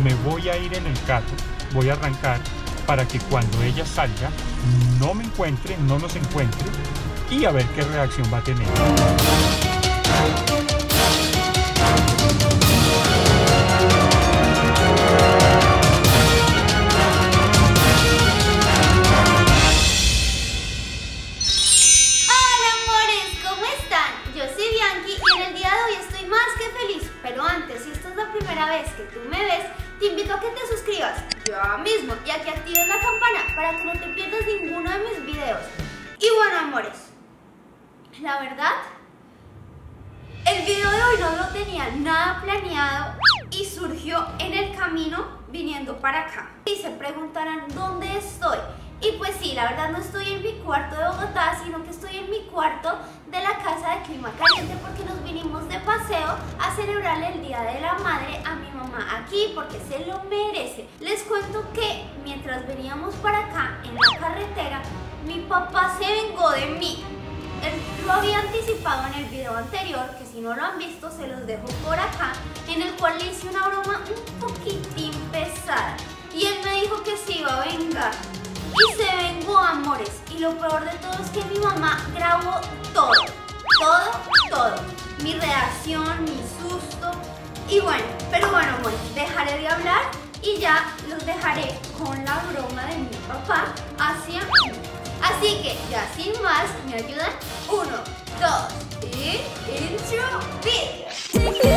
me voy a ir en el carro, voy a arrancar para que cuando ella salga no me encuentre, no nos encuentre y a ver qué reacción va a tener. Primera vez que tú me ves, te invito a que te suscribas ya mismo y a que actives la campana para que no te pierdas ninguno de mis videos. Y bueno, amores, la verdad, el video de hoy no lo tenía nada planeado y surgió en el camino viniendo para acá. Y se preguntarán dónde estoy. Y pues sí, la verdad no estoy en mi cuarto de Bogotá, sino que estoy en mi cuarto de la casa de clima caliente porque nos vinimos de paseo a celebrarle el Día de la Madre a mi mamá aquí porque se lo merece. Les cuento que mientras veníamos para acá en la carretera, mi papá se vengó de mí. Él lo había anticipado en el video anterior, que si no lo han visto se los dejo por acá, en el cual le hice una broma un poquitín pesada y él me dijo que se iba a vengar. Y se vengó, amores, y lo peor de todo es que mi mamá grabó todo, mi reacción, mi susto, y bueno, pero bueno, amores, dejaré de hablar y ya los dejaré con la broma de mi papá hacia mí. Así que ya sin más, ¿me ayudan? 1, 2 y intro video.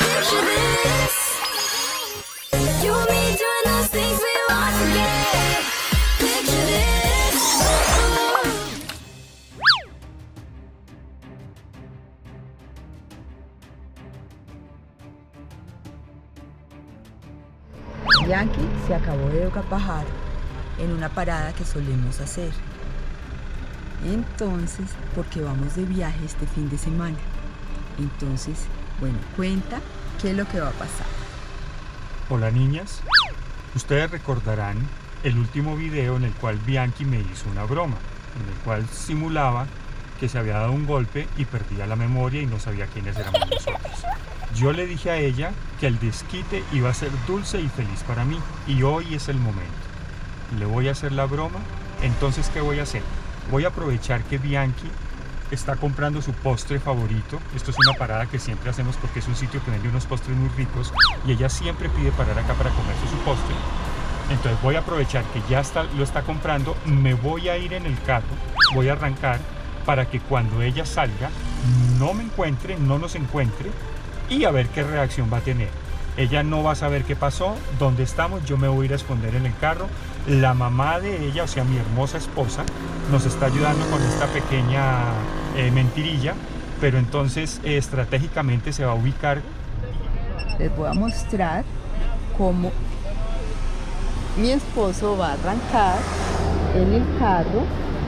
Bianchi se acabó de docapajar en una parada que solemos hacer. Entonces, porque vamos de viaje este fin de semana. Entonces, bueno, cuenta qué es lo que va a pasar. Hola niñas, ustedes recordarán el último video en el cual Bianchi me hizo una broma, en el cual simulaba que se había dado un golpe y perdía la memoria y no sabía quiénes éramos nosotros. Yo le dije a ella que el desquite iba a ser dulce y feliz para mí y hoy es el momento. Le voy a hacer la broma, entonces ¿qué voy a hacer? Voy a aprovechar que Bianchi está comprando su postre favorito. Esto es una parada que siempre hacemos porque es un sitio que vende unos postres muy ricos y ella siempre pide parar acá para comerse su postre. Entonces voy a aprovechar que ya lo está comprando, me voy a ir en el carro, voy a arrancar para que cuando ella salga no me encuentre, no nos encuentre y a ver qué reacción va a tener. Ella no va a saber qué pasó, dónde estamos, yo me voy a ir a esconder en el carro. La mamá de ella, o sea mi hermosa esposa, nos está ayudando con esta pequeña mentirilla, pero entonces estratégicamente se va a ubicar. Les voy a mostrar cómo mi esposo va a arrancar en el carro.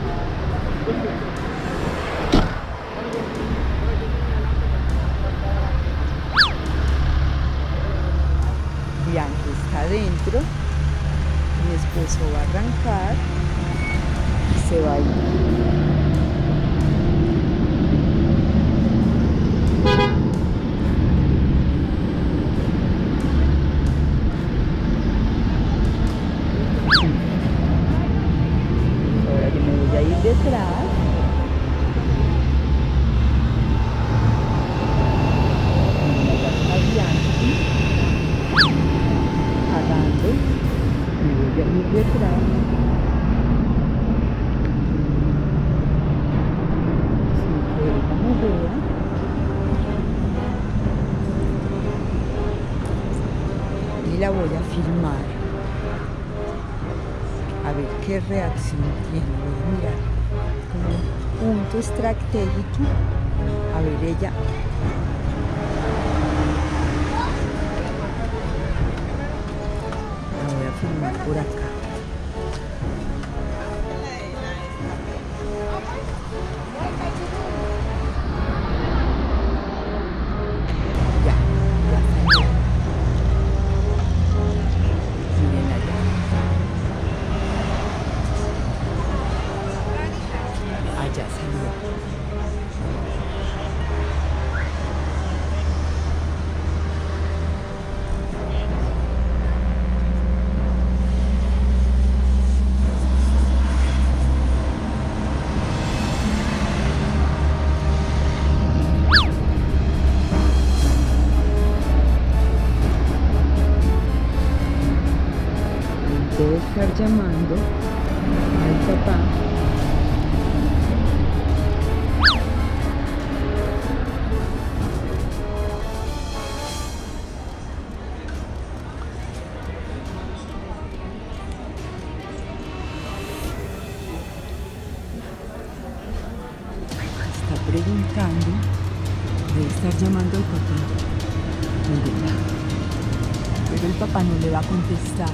Bianchi está adentro, mi esposo va a arrancar y se va a ir. Ahora que me voy a ir detrás. Me voy a ir detrás. Sin que ella me vea. Y la voy a filmar. A ver qué reacción tiene. Voy a mirar como un punto estratégico. A ver ella. Filmar por acá. Ya salió. Miren allá. Allá salió. estar llamando al papá. Está preguntando, debe estar llamando al papá. Mírela. Pero el papá no le va a contestar.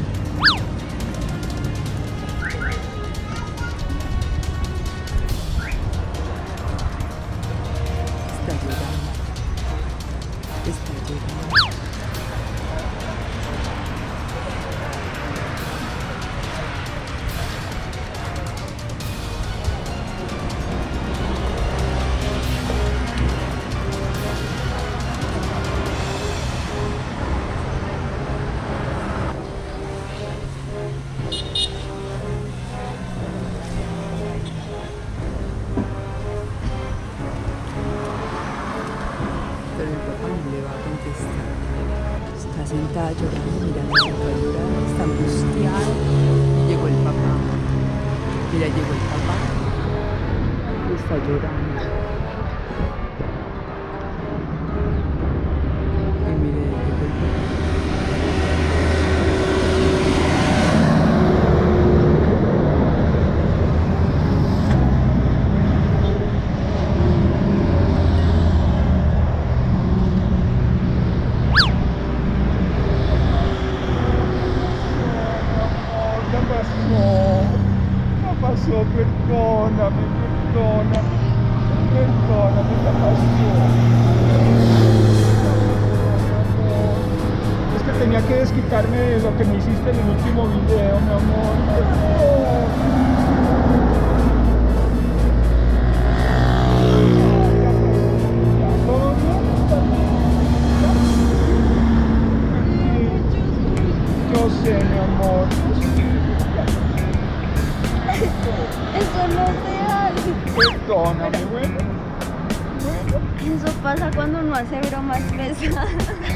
Está llorando. Está llorando. Pero el papá no le va a contestar. Está sentada llorando, mirando a llorar, está angustiada. Y llegó el papá. Mira, llegó el papá. Y está llorando. Y mire, llegó el papá. No pasó, perdóname, ¿qué pasó? Es que tenía que desquitarme de lo que me hiciste en el último video, mi amor. ¿Todo bien? Yo sé, mi amor. Eso no se hace. Perdóname, bueno. Eso pasa cuando uno hace bromas pesadas.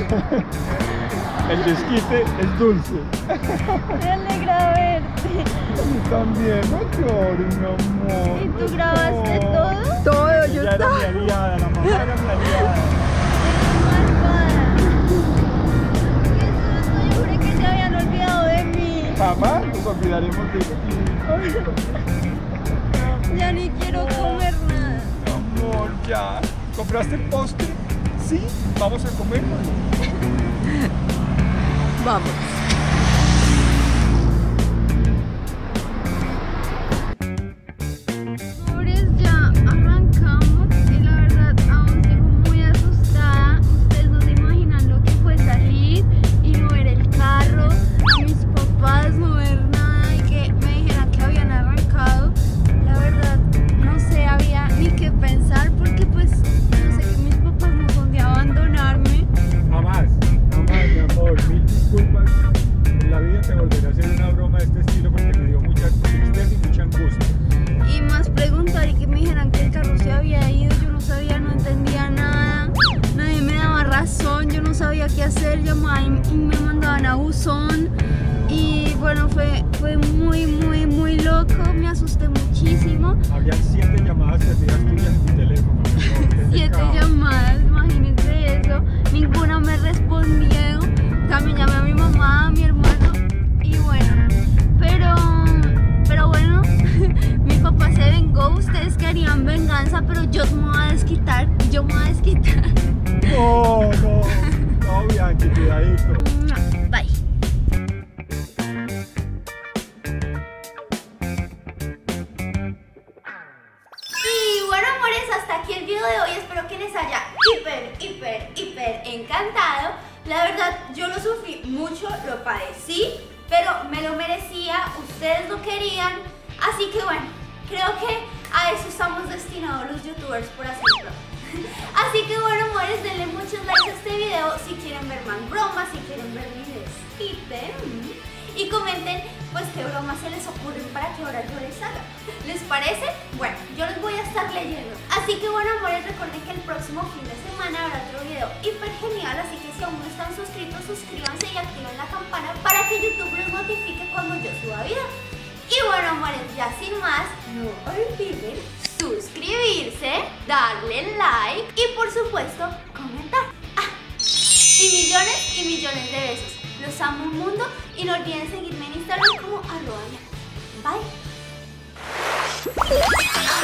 El desquite es dulce. Me alegra verte. Y también, no llores, mi amor. ¿Y tú grabaste todo? Todo, yo Ella era mi aliada, la mamá era mi aliada. Malvada. Qué susto, yo juré que se habían olvidado de mí. Jamás nos olvidaremos de ti. Ya ni quiero comer nada. Amor, ya. ¿Compraste postre? Sí, vamos a comer. Vamos. Amores, ya arrancamos y la verdad aún sigo muy asustada. Ustedes no se imaginan lo que fue salir y no ver el carro, a mis papás no ver nada y que me dijeran que habían arrancado. La verdad no sé, había ni qué pensar porque pues yo sé que mis papás no son de abandonarme. Jamás, mi amor. Mil disculpas. En la vida te volveré a hacer una broma de este estilo porque me dio mucha tristeza y mucha angustia. Y más preguntar y que me dijeran que el carro se había ido, yo no sabía, no entendía nada, nadie me daba razón, yo no sabía qué hacer, llamaba y me mandaban a buzón y bueno, fue muy loco, me asusté muchísimo. Habían 7 llamadas perdidas tuyas en mi teléfono. Mi amor. Qué 7 pecado. llamadas, imagínense eso, ninguna me respondió, también llamé a mi mamá, a mi hermano y bueno, pero bueno, mi papá se vengó, ustedes querían venganza, pero yo me voy a desquitar, No, Bianchi, cuidadito. Bye. Y bueno, amores, hasta aquí el video de hoy. Espero que les haya hiper encantado. La verdad, yo lo sufrí mucho, lo padecí, pero me lo merecía, ustedes lo querían. Así que bueno, creo que a eso estamos destinados los youtubers por hacerlo. Así que bueno, amores, denle muchos likes a este video si quieren ver más bromas, si quieren ver mi desquite. Y comenten pues qué bromas se les ocurren para que ahora yo les haga. ¿Les parece? Bueno, yo los voy a estar leyendo. Así que bueno, amores, recuerden que el próximo fin de semana habrá otro video hiper genial. Así que si aún no están suscritos, suscríbanse y activen la campana para que YouTube los notifique cuando yo suba suba video. Y bueno, amores, ya sin más, no olviden suscribirse, darle like y por supuesto comentar. Y millones de besos. Los amo un mundo y no olviden seguirme en Instagram como @. Bye.